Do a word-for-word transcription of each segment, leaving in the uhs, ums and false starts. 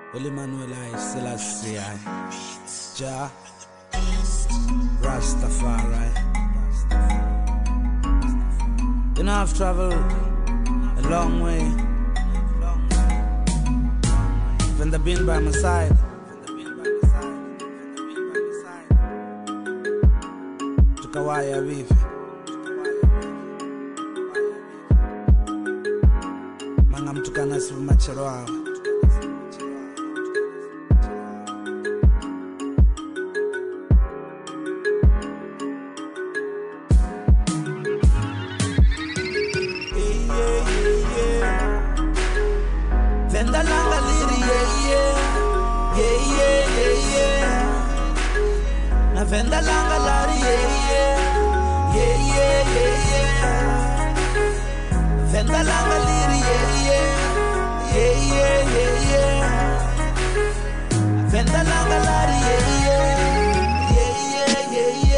Holy Manuel I Selassie I Jah Rastafari. You know I've traveled a long way. When they've been by my side, tukawaya vipi manga mtukana sivu machero wao. Venda langa liri yeah yeah yeah yeah yeah yeah na venda langa lari yeah yeah yeah yeah yeah yeah venda langa liri yeah yeah yeah yeah yeah yeah venda langa lari yeah yeah yeah yeah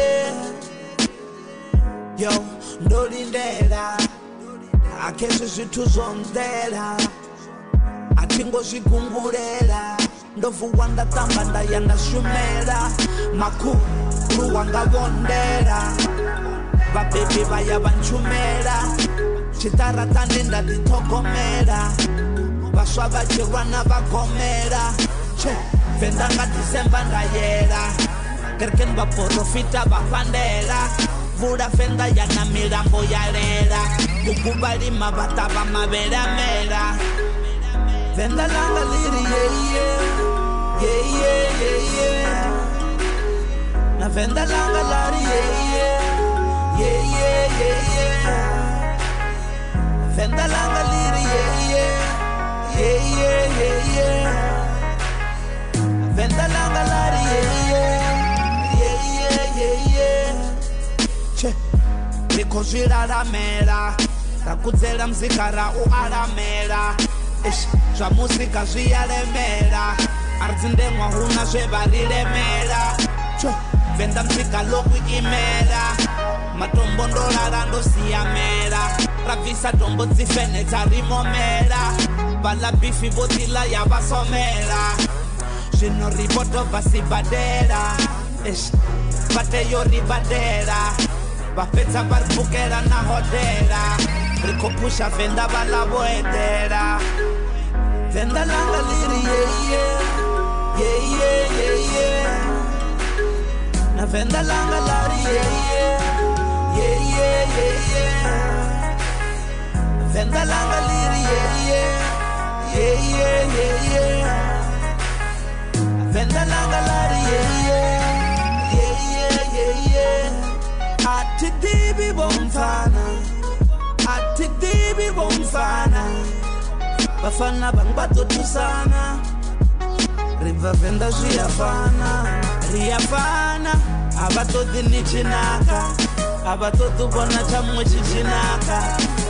yeah yo ndolindera akesho zithu zondera atingo zikungurera ndovu wanda tamba ndayanda shumera makuru wanga bondera babebi baya banchumera chitara tandinda ditogomera baswa bachirwana bagomera che vendanga disemba ndayera kerken baporofita bapandera vura fenda yana mirambo yarera ukubalima bataba maberamera. Venda langa liri yeah yeah yeah yeah yeah yeah na venda langa lari yeah yeah yeah yeah yeah yeah venda langa liri yeah yeah yeah yeah yeah yeah venda langa lari yeah yeah yeah yeah yeah che nikozira ramera takudzera mzikara u aramera ish zwa musika zviyalemera ardzindemwa huna zvevarilemera cho venda mzika lokuimera matombo ndorara ndosiyamera rabvisa tombo dzifenedza rimomera valabifi votila yavasomera zvino ribotobva sibadera ish vateyo ribadera vapedza varipukera nahodera rikopusha venda valavoedera. Venda langa liri yeah yeah yeah yeah yeah yeah na venda langa lari yeah yeah yeah yeah yeah venda langa liri yeah yeah yeah yeah yeah venda langa lari yeah yeah yeah yeah yeah ati dibi bomfana ati dibi bomfana bafana bangibatotusana riva venda zviyafana riyafana avatoti nichinaka avatoti bona chamwe chichinaka